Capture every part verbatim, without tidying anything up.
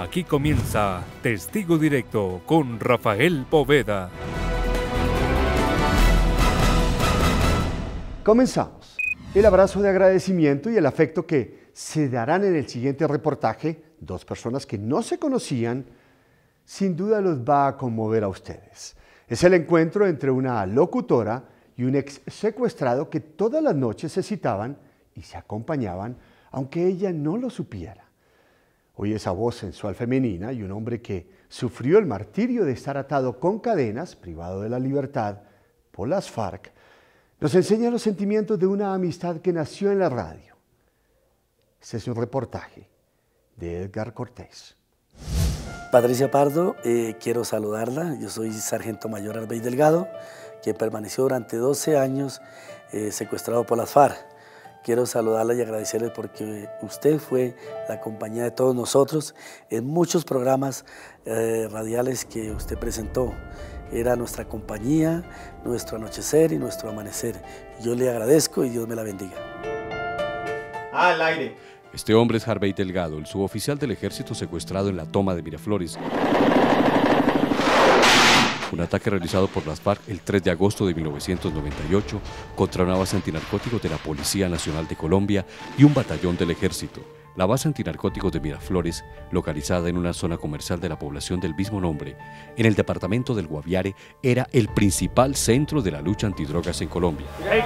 Aquí comienza Testigo Directo con Rafael Poveda. Comenzamos. El abrazo de agradecimiento y el afecto que se darán en el siguiente reportaje, dos personas que no se conocían, sin duda los va a conmover a ustedes. Es el encuentro entre una locutora y un ex secuestrado que todas las noches se citaban y se acompañaban, aunque ella no lo supiera. Hoy esa voz sensual femenina y un hombre que sufrió el martirio de estar atado con cadenas, privado de la libertad, por las FARC, nos enseña los sentimientos de una amistad que nació en la radio. Este es un reportaje de Edgar Cortés. Patricia Pardo, eh, quiero saludarla. Yo soy sargento mayor Arbey Delgado, que permaneció durante doce años eh, secuestrado por las FARC. Quiero saludarla y agradecerle porque usted fue la compañía de todos nosotros en muchos programas eh, radiales que usted presentó. Era nuestra compañía, nuestro anochecer y nuestro amanecer. Yo le agradezco y Dios me la bendiga. Al aire. Este hombre es Arbey Delgado, el suboficial del ejército secuestrado en la toma de Miraflores. Un ataque realizado por las FARC el tres de agosto de mil novecientos noventa y ocho contra una base antinarcóticos de la Policía Nacional de Colombia y un batallón del ejército. La base antinarcóticos de Miraflores, localizada en una zona comercial de la población del mismo nombre, en el departamento del Guaviare, era el principal centro de la lucha antidrogas en Colombia.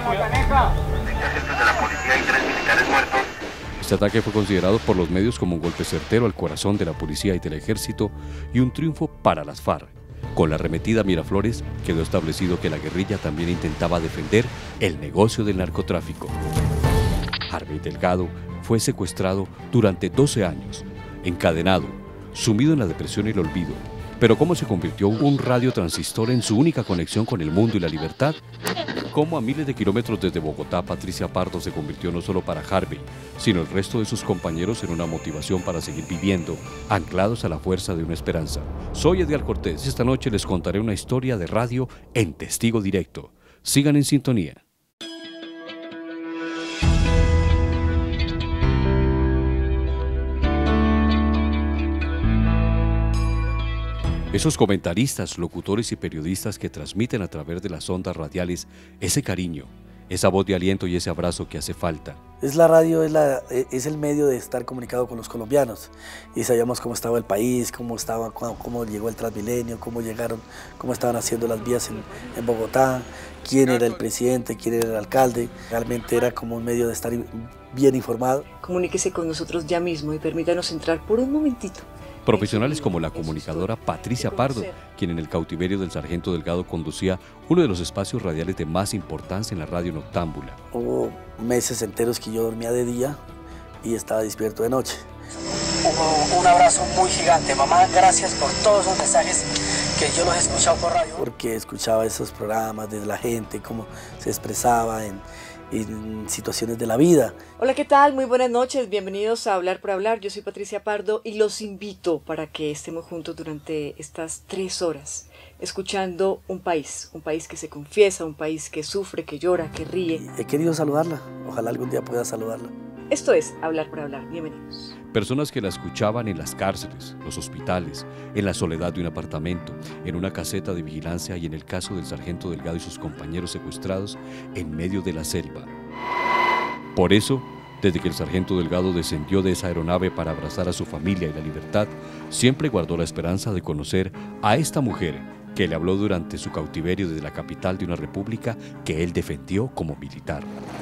Este ataque fue considerado por los medios como un golpe certero al corazón de la policía y del ejército y un triunfo para las FARC. Con la arremetida a Miraflores quedó establecido que la guerrilla también intentaba defender el negocio del narcotráfico. Arbey Delgado fue secuestrado durante doce años, encadenado, sumido en la depresión y el olvido. Pero ¿cómo se convirtió un radiotransistor en su única conexión con el mundo y la libertad? ¿Cómo a miles de kilómetros desde Bogotá, Patricia Pardo se convirtió no solo para Arbey, sino el resto de sus compañeros en una motivación para seguir viviendo, anclados a la fuerza de una esperanza? Soy Edgar Cortés y esta noche les contaré una historia de radio en Testigo Directo. Sigan en sintonía. Esos comentaristas, locutores y periodistas que transmiten a través de las ondas radiales ese cariño, esa voz de aliento y ese abrazo que hace falta. Es la radio, es, la, es el medio de estar comunicado con los colombianos y sabíamos cómo estaba el país, cómo, estaba, cómo, cómo llegó el Transmilenio, cómo llegaron, cómo estaban haciendo las vías en, en Bogotá, quién era el presidente, quién era el alcalde. Realmente era como un medio de estar bien informado. Comuníquese con nosotros ya mismo y permítanos entrar por un momentito. Profesionales como la comunicadora Patricia Pardo, quien en el cautiverio del sargento Delgado conducía uno de los espacios radiales de más importancia en la radio noctámbula. Hubo meses enteros que yo dormía de día y estaba despierto de noche. Hubo un abrazo muy gigante, mamá, gracias por todos los mensajes que yo los he escuchado por radio. Porque escuchaba esos programas de la gente, cómo se expresaba en... en situaciones de la vida. Hola, ¿qué tal? Muy buenas noches, bienvenidos a Hablar por Hablar. Yo soy Patricia Pardo y los invito para que estemos juntos durante estas tres horas, escuchando un país, un país que se confiesa, un país que sufre, que llora, que ríe. He querido saludarla, ojalá algún día pueda saludarla. Esto es Hablar por Hablar, bienvenidos. Personas que la escuchaban en las cárceles, los hospitales, en la soledad de un apartamento, en una caseta de vigilancia y en el caso del sargento Delgado y sus compañeros secuestrados en medio de la selva. Por eso, desde que el sargento Delgado descendió de esa aeronave para abrazar a su familia y la libertad, siempre guardó la esperanza de conocer a esta mujer que le habló durante su cautiverio desde la capital de una república que él defendió como militar.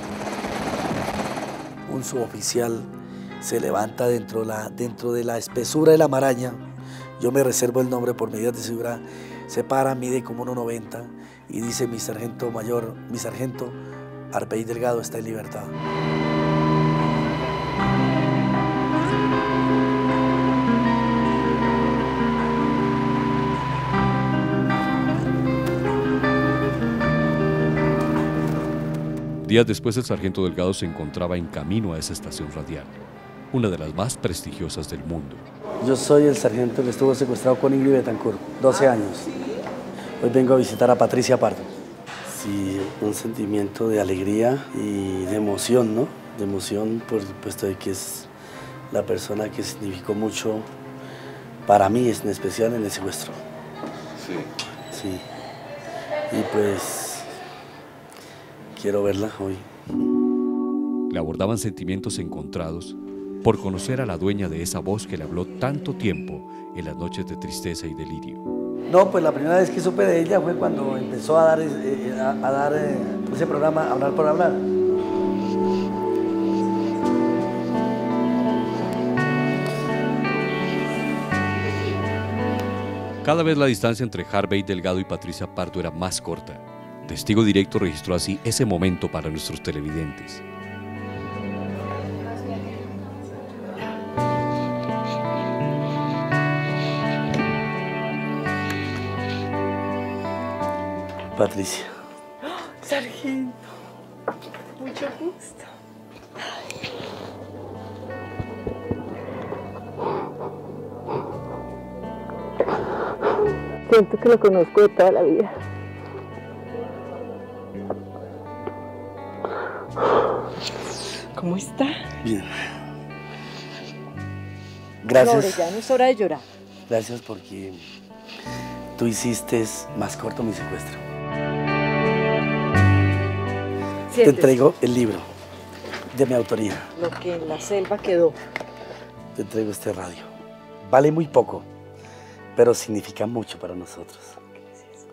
Un suboficial se levanta dentro, la, dentro de la espesura de la maraña, yo me reservo el nombre por medidas de seguridad, se para, mide como uno noventa y dice: mi sargento mayor, mi sargento Arbey Delgado está en libertad. Días después, el sargento Delgado se encontraba en camino a esa estación radial, una de las más prestigiosas del mundo. Yo soy el sargento que estuvo secuestrado con Ingrid Betancourt, doce años. Hoy vengo a visitar a Patricia Pardo. Sí, un sentimiento de alegría y de emoción, ¿no? De emoción por supuesto de que es la persona que significó mucho para mí es en especial en el secuestro. Sí. Sí. Y pues quiero verla hoy. Le abordaban sentimientos encontrados por conocer a la dueña de esa voz que le habló tanto tiempo en las noches de tristeza y delirio. No, pues la primera vez que supe de ella fue cuando empezó a dar, eh, a, a dar eh, ese programa Hablar por Hablar. Cada vez la distancia entre Harvey Delgado y Patricia Pardo era más corta. Testigo Directo registró así ese momento para nuestros televidentes. Patricia. ¡Oh, sargento! Mucho gusto. Siento que lo conozco de toda la vida. ¿Cómo está? Bien. Gracias. No, ya no es hora de llorar. Gracias porque tú hiciste más corto mi secuestro. Siéntese. Te entrego el libro de mi autoría. Lo que en la selva quedó. Te entrego este radio. Vale muy poco, pero significa mucho para nosotros. Gracias.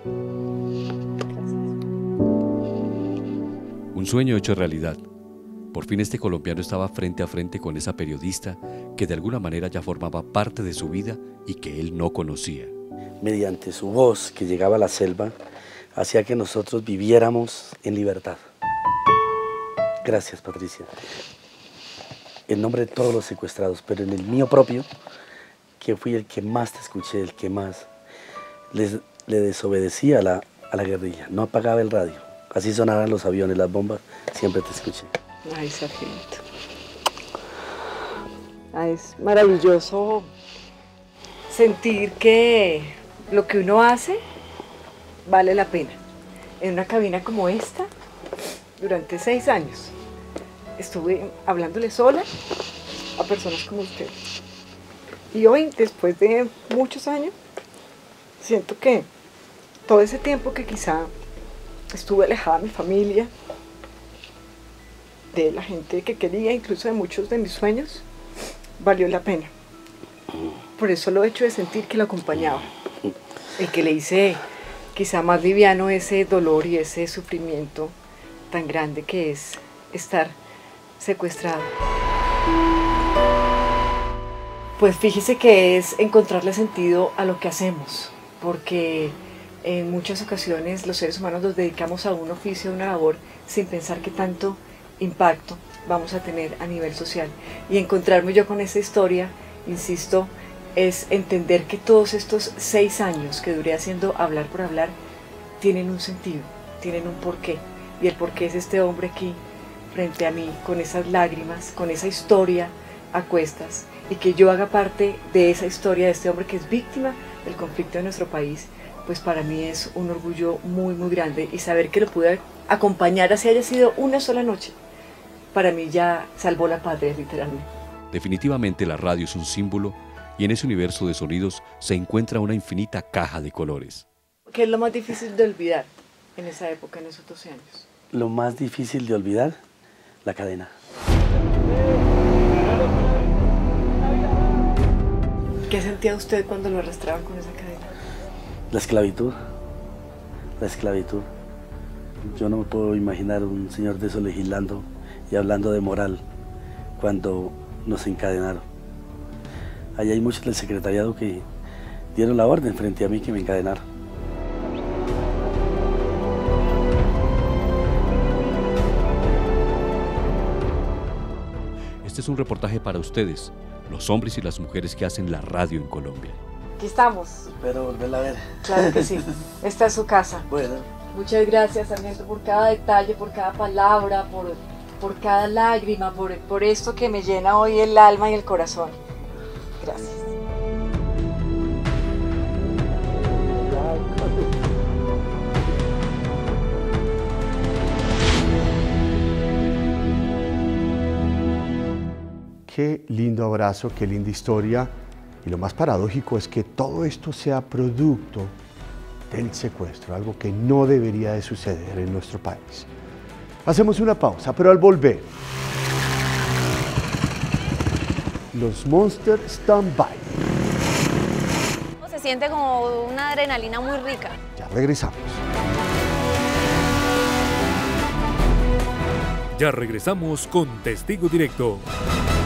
Un sueño hecho realidad. Por fin este colombiano estaba frente a frente con esa periodista que de alguna manera ya formaba parte de su vida y que él no conocía. Mediante su voz que llegaba a la selva, hacía que nosotros viviéramos en libertad. Gracias, Patricia. En nombre de todos los secuestrados, pero en el mío propio, que fui el que más te escuché, el que más les, le desobedecía a la, a la guerrilla. No apagaba el radio. Así sonaran los aviones, las bombas, siempre te escuché. Ay, sargento. Ay, es maravilloso sentir que lo que uno hace vale la pena. En una cabina como esta, durante seis años, estuve hablándole sola a personas como usted. Y hoy, después de muchos años, siento que todo ese tiempo que quizá estuve alejada de mi familia, de la gente que quería, incluso de muchos de mis sueños, valió la pena. Por eso lo hecho de sentir que lo acompañaba, el que le hice quizá más liviano ese dolor y ese sufrimiento tan grande que es estar secuestrado. Pues fíjese que es encontrarle sentido a lo que hacemos, porque en muchas ocasiones los seres humanos nos dedicamos a un oficio, a una labor, sin pensar que tanto impacto vamos a tener a nivel social. Y encontrarme yo con esa historia, insisto, es entender que todos estos seis años que duré haciendo Hablar por Hablar tienen un sentido, tienen un porqué. Y el porqué es este hombre aquí, frente a mí, con esas lágrimas, con esa historia a cuestas, y que yo haga parte de esa historia de este hombre que es víctima del conflicto de nuestro país, pues para mí es un orgullo muy, muy grande. Y saber que lo pude acompañar, así haya sido una sola noche, para mí ya salvó la patria, literalmente. Definitivamente la radio es un símbolo y en ese universo de sonidos se encuentra una infinita caja de colores. ¿Qué es lo más difícil de olvidar en esa época, en esos doce años? Lo más difícil de olvidar, la cadena. ¿Qué sentía usted cuando lo arrastraban con esa cadena? La esclavitud, la esclavitud. Yo no me puedo imaginar un señor de eso legislando y hablando de moral cuando nos encadenaron. Allí hay muchos del secretariado que dieron la orden frente a mí que me encadenaron. Este es un reportaje para ustedes, los hombres y las mujeres que hacen la radio en Colombia. Aquí estamos. Espero volverla a ver. Claro que sí. Esta es su casa. Bueno. Muchas gracias, sargento, por cada detalle, por cada palabra, por, por cada lágrima, por, por esto que me llena hoy el alma y el corazón. Gracias. Qué lindo abrazo, qué linda historia. Y lo más paradójico es que todo esto sea producto del secuestro, algo que no debería de suceder en nuestro país. Hacemos una pausa, pero al volver, los Monster Stand-By. Se siente como una adrenalina muy rica. Ya regresamos. Ya regresamos con Testigo Directo.